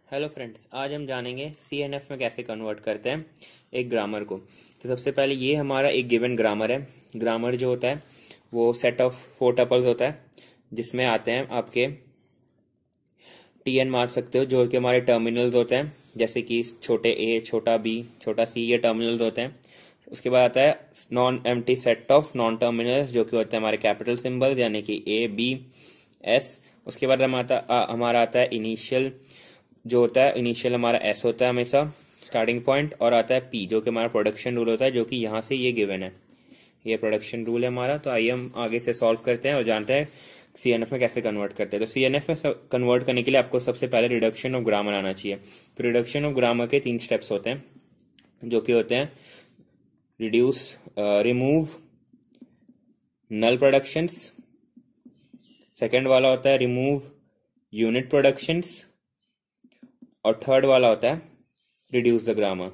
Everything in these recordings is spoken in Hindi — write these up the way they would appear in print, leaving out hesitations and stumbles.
हेलो फ्रेंड्स, आज हम जानेंगे CNF में कैसे कन्वर्ट करते हैं एक ग्रामर को। तो सबसे पहले ये हमारा एक गिवन ग्रामर है। ग्रामर जो होता है वो सेट ऑफ 4 टपल्स होता है, जिसमें आते हैं आपके TN मार सकते हो जो कि हमारे टर्मिनल्स होते हैं, जैसे कि छोटे a, छोटा b, छोटा c, ये टर्मिनल्स होते हैं। उसके बाद आता है non empty set of non terminals जो कि होते हैं हमारे कैपिटल सिंबल, यानी कि a, b, s। उसके बाद हमारा आता है इनिशियल जो होता है, इनिशियल हमारा एस होता है हमेशा स्टार्टिंग पॉइंट, और आता है पी जो कि हमारा प्रोडक्शन रूल होता है, जो कि यहाँ से ये गिवन है, ये प्रोडक्शन रूल है हमारा। तो आइए हम आगे से सॉल्व करते हैं और जानते हैं CNF में कैसे कन्वर्ट करते हैं। तो CNF में कन्वर्ट करने के लिए आपको सबसे पहले रिडक्शन ऑफ ग्रामर आना चाहिए। तो रिडक्शन ऑफ ग्रामर के 3 स्टेप्स होते हैं, जो कि होते हैं रिमूव नल प्रोडक्शंस, सेकेंड वाला होता है रिमूव यूनिट प्रोडक्शंस, और थर्ड वाला होता है रिड्यूस द ग्रामर।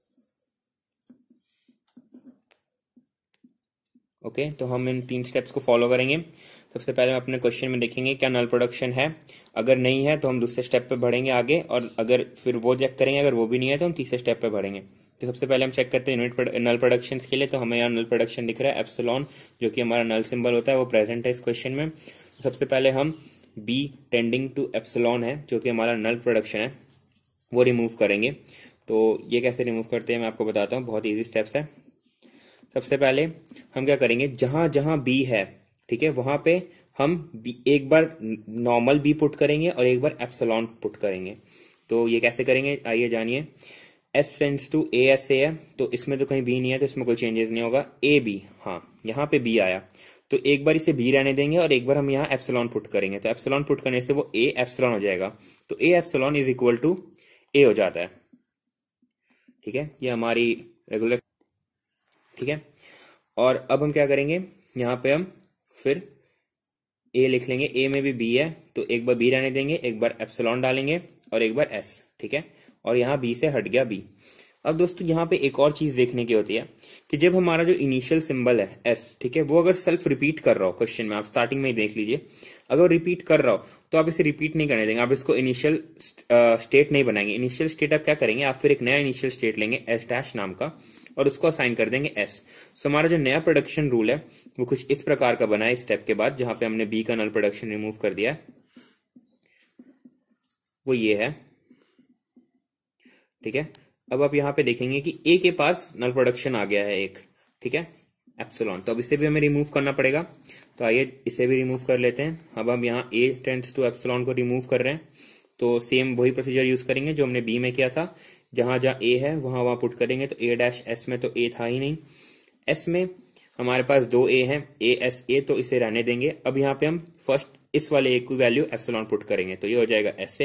ओके, तो हम इन 3 स्टेप्स को फॉलो करेंगे। सबसे पहले हम अपने क्वेश्चन में देखेंगे क्या नल प्रोडक्शन है। अगर नहीं है तो हम दूसरे स्टेप पे बढ़ेंगे आगे, और अगर फिर वो चेक करेंगे, अगर वो भी नहीं है तो हम तीसरे स्टेप पे बढ़ेंगे। तो सबसे पहले हम चेक करते हैं नल प्रोडक्शन के लिए। तो हमें यहाँ नल प्रोडक्शन दिख रहा है, एप्सिलॉन जो कि हमारा नल सिंबल होता है वो प्रेजेंट है इस क्वेश्चन में। तो सबसे पहले हम B टेंडिंग टू एप्सिलॉन है जो कि हमारा नल प्रोडक्शन है वो रिमूव करेंगे। तो ये कैसे रिमूव करते हैं मैं आपको बताता हूँ, बहुत इजी स्टेप्स है। सबसे पहले हम क्या करेंगे, जहां जहां B है, ठीक है, वहां पे हम एक बार नॉर्मल B पुट करेंगे और एक बार एप्सिलॉन पुट करेंगे। तो ये कैसे करेंगे आइए जानिए। S टेंड्स टू ASA है, तो इसमें तो कहीं B नहीं है, तो इसमें कोई चेंजेस नहीं होगा। AB, हाँ यहाँ पे B आया, तो एक बार इसे B रहने देंगे और एक बार हम यहाँ एप्सिलॉन पुट करेंगे। तो एप्सिलॉन पुट करने से वो A एप्सिलॉन हो जाएगा। तो A epsilon is equal to A हो जाता है, ठीक है, ये हमारी रेगुलर, ठीक है। और अब हम क्या करेंगे, यहाँ पे हम फिर A लिख लेंगे। A में भी B है, तो एक बार B रहने देंगे, एक बार एप्सिलॉन डालेंगे और एक बार S, ठीक है, और यहाँ B से हट गया B। अब दोस्तों यहाँ पे एक और चीज देखने की होती है कि जब हमारा जो इनिशियल सिंबल है S, ठीक है, वो अगर सेल्फ रिपीट कर रहा हो क्वेश्चन में, आप स्टार्टिंग में ही देख लीजिए, अगर रिपीट कर रहा हो तो आप इसे रिपीट नहीं करने देंगे, आप इसको इनिशियल स्टेट नहीं बनाएंगे। इनिशियल स्टेट आप क्या करेंगे, आप फिर एक नया इनिशियल स्टेट लेंगे S डैश नाम का और उसको असाइन कर देंगे S। सो हमारा जो नया प्रोडक्शन रूल है वो कुछ इस प्रकार का बना है इस स्टेप के बाद, जहां पे हमने B का नल प्रोडक्शन रिमूव कर दिया है, वो ये है, ठीक है। अब आप यहाँ पे देखेंगे कि A के पास नल प्रोडक्शन आ गया है एक, ठीक है, एप्सिलॉन। तो अब इसे भी हमें रिमूव करना पड़ेगा। तो आइए इसे भी रिमूव कर लेते हैं। अब हम यहाँ A टेंड्स टू एप्सिलॉन को रिमूव कर रहे हैं, तो सेम वही प्रोसीजर यूज करेंगे जो हमने B में किया था। जहां जहां A है वहां वहां पुट करेंगे। तो A डैश S में तो A था ही नहीं, S में हमारे पास 2 A हैं, ASA, तो इसे रहने देंगे। अब यहाँ पे हम फर्स्ट इस वाले A की वैल्यू एप्सिलॉन पुट करेंगे, तो ये हो जाएगा SA।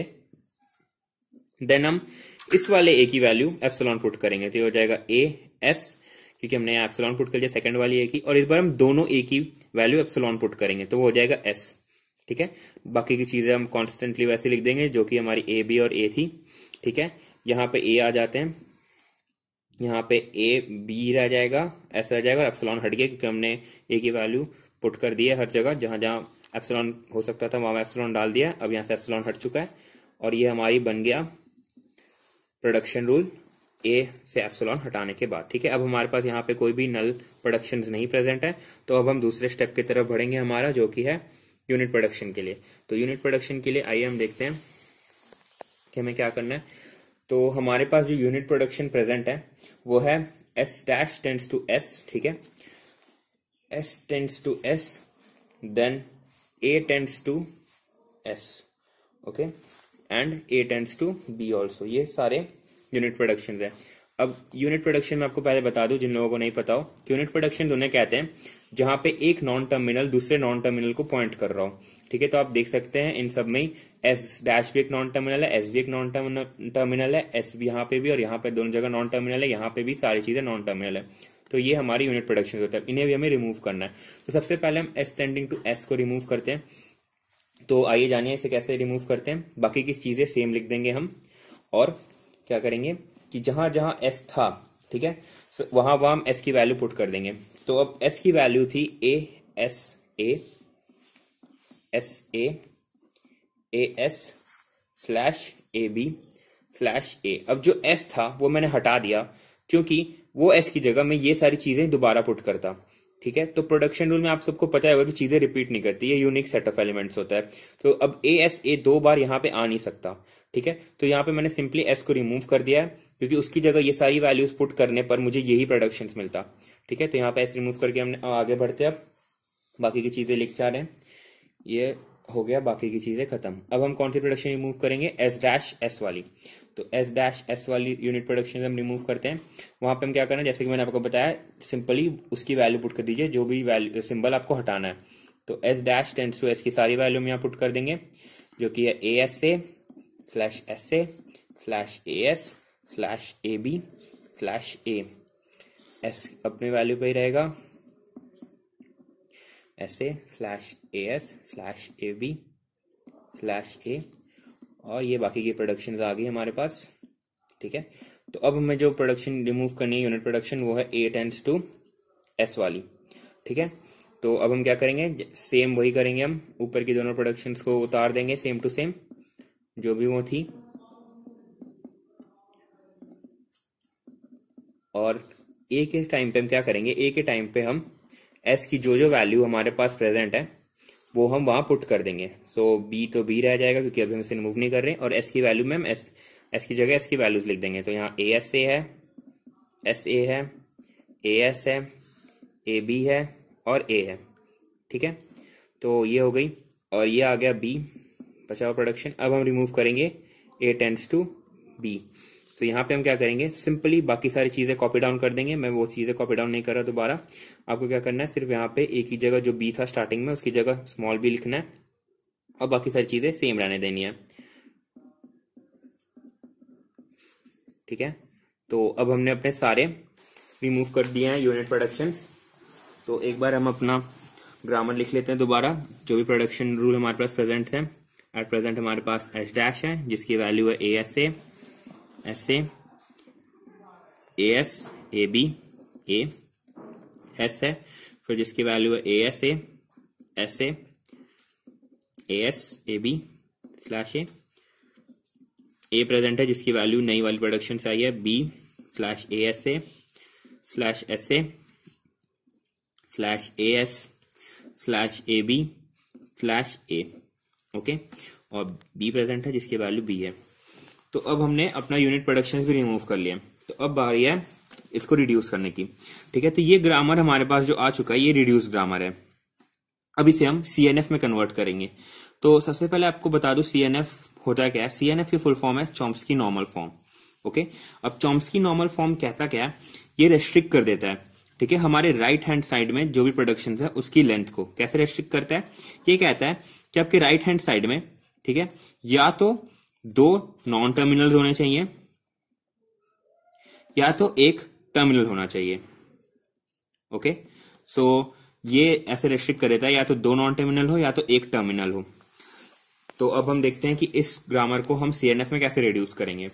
देन हम इस वाले A की वैल्यू एप्सिलॉन पुट करेंगे, तो ये हो जाएगा AS, क्योंकि हमने यहाँ एप्सिलॉन पुट कर लिया सेकंड वाली A की, और इस बार हम दोनों A की वैल्यू एप्सिलॉन पुट करेंगे, तो वो हो जाएगा S, ठीक है। बाकी की चीजें हम कॉन्स्टेंटली वैसे लिख देंगे जो कि हमारी A, B और A थी, ठीक है। यहाँ पे A आ जाते हैं, यहाँ पे A B रह जाएगा, S रह जाएगा और एप्सिलॉन हट गया, क्योंकि हमने A की वैल्यू पुट कर दी है हर जगह, जहां जहां एप्सिलॉन हो सकता था वहां एप्सिलॉन डाल दिया। अब यहाँ से एप्सिलॉन हट चुका है और ये हमारी बन गया प्रोडक्शन रूल A से एप्सिलॉन हटाने के बाद, ठीक है। अब हमारे पास यहाँ पे कोई भी नल प्रोडक्शन नहीं प्रेजेंट है, तो अब हम दूसरे स्टेप की तरफ बढ़ेंगे हमारा, जो कि है यूनिट प्रोडक्शन के लिए। तो यूनिट प्रोडक्शन के लिए आइए हम देखते हैं कि हमें क्या करना है। तो हमारे पास जो यूनिट प्रोडक्शन प्रेजेंट है वो है S dash tends to S, ठीक है, S टेंड्स टू S, देन A tends to S, okay, and A tends to B also. ये सारे यूनिट प्रोडक्शन है। अब यूनिट प्रोडक्शन में आपको पहले बता दूं जिन लोगों को नहीं पता हो कि यूनिट प्रोडक्शन उन्हें कहते हैं जहां पे एक नॉन टर्मिनल दूसरे नॉन टर्मिनल को पॉइंट कर रहा हो, ठीक है। तो आप देख सकते हैं इन सब में S डैश भी एक नॉन टर्मिनल है, S भी एक नॉन टर्मिनल है, S भी यहाँ पे भी, और यहाँ पे दोनों जगह नॉन टर्मिनल है, यहाँ पे भी सारी चीजें नॉन टर्मिनल है। तो ये हमारी यूनिट प्रोडक्शन होता है, इन्हें भी हमें रिमूव करना है। तो सबसे पहले हम S टेंडिंग टू S को रिमूव करते हैं। तो आइए जानिए इसे कैसे रिमूव करते हैं। बाकी की चीजें सेम लिख देंगे हम, और क्या करेंगे कि जहां जहां S था, ठीक है, वहां वहां हम S की वैल्यू पुट कर देंगे। तो अब S की वैल्यू थी ASA, SA, AS slash AB, slash A. अब जो एस था वो मैंने हटा दिया, क्योंकि वो एस की जगह मैं ये सारी चीजें दोबारा पुट करता। ठीक है, तो प्रोडक्शन रूल में आप सबको पता होगा कि चीजें रिपीट नहीं करती, ये यूनिक सेट ऑफ एलिमेंट्स होता है। तो अब ए एस ए दो बार यहाँ पे आ नहीं सकता। ठीक है, तो यहाँ पे मैंने सिंपली एस को रिमूव कर दिया है, क्योंकि उसकी जगह ये सारी वैल्यूज पुट करने पर मुझे यही प्रोडक्शन मिलता। ठीक है, तो यहाँ पे एस रिमूव करके हमने आगे बढ़ते हैं। अब बाकी की चीजें लिख जा रहे हैं, ये हो गया, बाकी की चीजें खत्म। अब हम कौन सी प्रोडक्शन रिमूव करेंगे, एस डैश एस वाली। तो एस डैश एस वाली यूनिट प्रोडक्शन हम रिमूव करते हैं। वहां पे हम क्या करना है, जैसे कि मैंने आपको बताया, सिंपली उसकी वैल्यू पुट कर दीजिए, जो भी वैल्यू सिंबल आपको हटाना है। तो S dash tends to S की सारी वैल्यू हम यहाँ पुट कर देंगे, जो कि है A S A slash S A slash A S slash A B slash A. S अपने वैल्यू पे ही रहेगा, S A slash A S slash A B slash A, और ये बाकी की प्रोडक्शन आ गई हमारे पास। ठीक है, तो अब हमें जो प्रोडक्शन रिमूव करनी है यूनिट प्रोडक्शन, वो है ए टेंड्स टू एस वाली। ठीक है, तो अब हम क्या करेंगे, सेम वही करेंगे, हम ऊपर की दोनों प्रोडक्शंस को उतार देंगे सेम टू सेम जो भी वो थी, और ए के टाइम पे हम क्या करेंगे, ए के टाइम पे हम एस की जो जो वैल्यू हमारे पास प्रेजेंट है वो हम वहां पुट कर देंगे। सो बी तो बी रह जाएगा, क्योंकि अभी हम इसे रिमूव नहीं कर रहे, और एस की वैल्यू में हम एस की जगह एस की वैल्यूज लिख देंगे। तो यहाँ ए एस ए है, एस ए है, ए एस है, ए बी है और ए है। ठीक है, तो ये हो गई, और ये आ गया बी, बचा हुआ प्रोडक्शन। अब हम रिमूव करेंगे ए टेंड्स टू बी। तो यहाँ पे हम क्या करेंगे, सिंपली बाकी सारी चीजें कॉपी डाउन कर देंगे। मैं वो चीजें कॉपी डाउन नहीं कर रहा दोबारा, आपको क्या करना है, सिर्फ यहाँ पे एक ही जगह जो बी था स्टार्टिंग में उसकी जगह स्मॉल बी लिखना है, और बाकी सारी चीजें सेम रहने देनी है। ठीक है, तो अब हमने अपने सारे रिमूव कर दिए हैं यूनिट प्रोडक्शंस। तो एक बार हम अपना ग्रामर लिख लेते हैं दोबारा, जो भी प्रोडक्शन रूल हमारे पास प्रेजेंट थे। एट प्रेजेंट हमारे पास एस डैश है, जिसकी वैल्यू है A S A S A S A B A S है, फिर जिसकी वैल्यू है A S A S A B slash A present है, जिसकी वैल्यू नई वाली प्रोडक्शन से आई है B slash A slash S A slash A S slash A B slash A. Okay, और बी प्रेजेंट है जिसकी वैल्यू बी है। तो अब हमने अपना यूनिट प्रोडक्शंस भी रिमूव कर लिया, तो अब बारी है इसको रिड्यूस करने की। ठीक है, तो ये ग्रामर हमारे पास जो आ चुका है ये रिड्यूस ग्रामर है। अब इसे हम सीएनएफ में कन्वर्ट करेंगे। तो सबसे पहले आपको बता दूं सीएनएफ होता क्या है। सीएनएफ की फुल फॉर्म है चॉम्स्की नॉर्मल फॉर्म। ओके, अब चॉम्स्की नॉर्मल फॉर्म कहता क्या है, ये रेस्ट्रिक्ट कर देता है, ठीक है, हमारे राइट हैंड साइड में जो भी प्रोडक्शन है उसकी लेंथ को। कैसे रेस्ट्रिक्ट करता है, ये कहता है कि आपके राइट हैंड साइड में, ठीक है, या तो दो नॉन टर्मिनल होने चाहिए या तो एक टर्मिनल होना चाहिए। ओके, सो ये ऐसे रेस्ट्रिक्ट कर देता है, या तो दो नॉन टर्मिनल हो या तो एक टर्मिनल हो। तो अब हम देखते हैं कि इस ग्रामर को हम सीएनएफ में कैसे रिड्यूस करेंगे।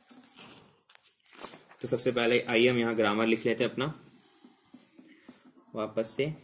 तो सबसे पहले आइए हम यहां ग्रामर लिख लेते हैं अपना वापस से।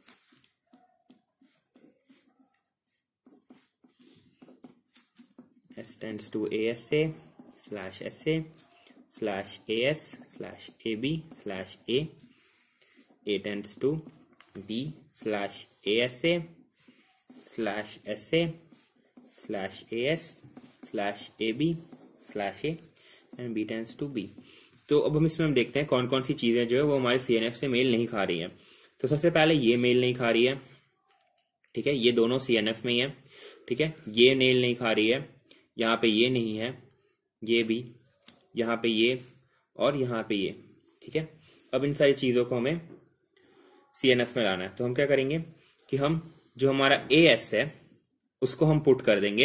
S tends to ASA slash SA slash AS slash AB slash A. A tends to B slash ASA slash SA slash AS slash AB slash A and B tends to B. तो अब हम इसमें हम देखते हैं कौन कौन सी चीजें जो है वो हमारे CNF से मेल नहीं खा रही है। तो सबसे पहले ये मेल नहीं खा रही है, ठीक है, ये दोनों CNF में ही है, ठीक है, ये मेल नहीं खा रही है, यहाँ पे ये नहीं है, ये भी, यहाँ पे ये और यहाँ पे ये, ठीक है। अब इन सारी चीजों को हमें CNF में लाना है। तो हम क्या करेंगे कि हम जो हमारा AS है उसको हम पुट कर देंगे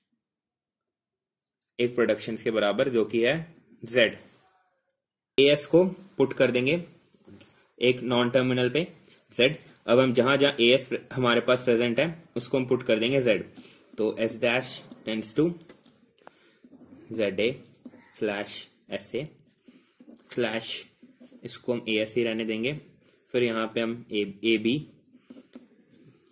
एक प्रोडक्शन के बराबर, जो कि है Z। AS को पुट कर देंगे एक नॉन टर्मिनल पे Z। अब हम जहां जहां AS हमारे पास प्रेजेंट है उसको हम पुट कर देंगे Z। तो S dash tends to ZA slash SA slash, इसको हम AS ही रहने देंगे, फिर यहाँ पे हम AB,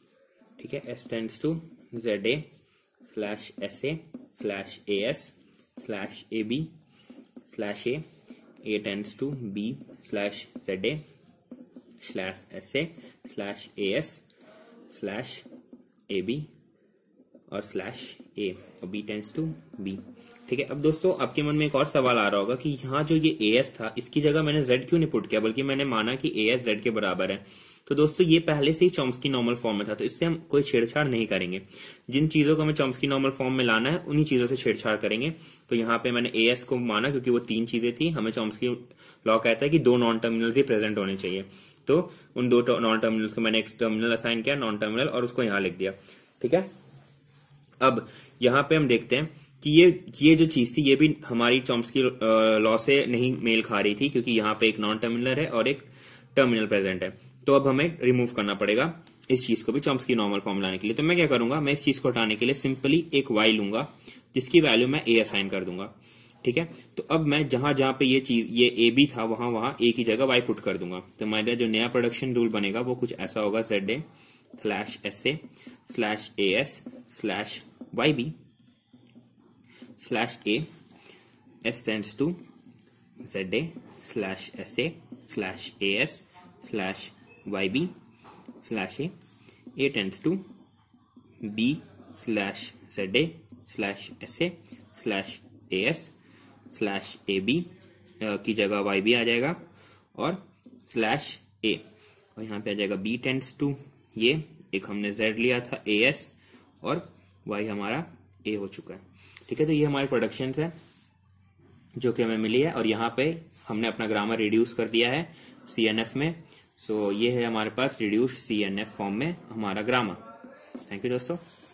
ठीक है, S tends to ZA slash SA slash AS slash A B slash A tends to B slash Z A slash S A slash A S slash A B और स्लैश ए और बी टेंड्स टू बी। ठीक है, अब दोस्तों आपके मन में एक और सवाल आ रहा होगा कि यहाँ जो ये ए एस था इसकी जगह मैंने जेड क्यों नहीं पुट किया, बल्कि मैंने माना कि ए एस जेड के बराबर है। तो दोस्तों ये पहले से ही चॉम्स्की नॉर्मल फॉर्म में था, तो इससे हम कोई छेड़छाड़ नहीं करेंगे। जिन चीजों को हमें चॉम्स्की नॉर्मल फॉर्म में लाना है उन्हीं चीजों से छेड़छाड़ करेंगे। तो यहाँ पे मैंने ए एस को माना क्योंकि वो 3 चीजें थी। हमें चॉम्स्की लॉ कहता है कि 2 नॉन टर्मिनल्स ही प्रेजेंट होने चाहिए, तो उन 2 नॉन टर्मिनल्स को मैंने एक टर्मिनल असाइन किया नॉन टर्मिनल और उसको यहाँ लिख दिया। ठीक है, अब यहाँ पे हम देखते हैं कि ये जो चीज थी ये भी हमारी चॉम्स्की लॉ से नहीं मेल खा रही थी, क्योंकि यहाँ पे एक नॉन टर्मिनल है और एक टर्मिनल प्रेजेंट है। तो अब हमें रिमूव करना पड़ेगा इस चीज को भी चॉम्स्की नॉर्मल फॉर्म लाने के लिए। तो मैं क्या करूंगा, मैं इस चीज को हटाने के लिए सिंपली एक y लूंगा जिसकी वैल्यू मैं a असाइन कर दूंगा। ठीक है, तो अब मैं जहां जहां पे ये चीज ये ए बी था वहां वहां a की जगह y पुट कर दूंगा। तो मेरा जो नया प्रोडक्शन रूल बनेगा वो कुछ ऐसा होगा, Z A slash S A slash A S slash Y B slash A S tends to Z A slash S A slash A S slash Y B slash A tends to B slash Z A slash S A slash A S slash A B की जगह वाई बी आ जाएगा और स्लैश ए, और यहाँ पे आ जाएगा बी टेंड्स टू ये एक हमने जेड लिया था ए एस और वाई हमारा ए हो चुका है। ठीक है, तो ये हमारे प्रोडक्शंस है जो कि हमें मिली है और यहाँ पे हमने अपना ग्रामर रिड्यूस कर दिया है CNF में। सो ये है हमारे पास रिड्यूस्ड CNF फॉर्म में हमारा ग्रामर। थैंक यू दोस्तों।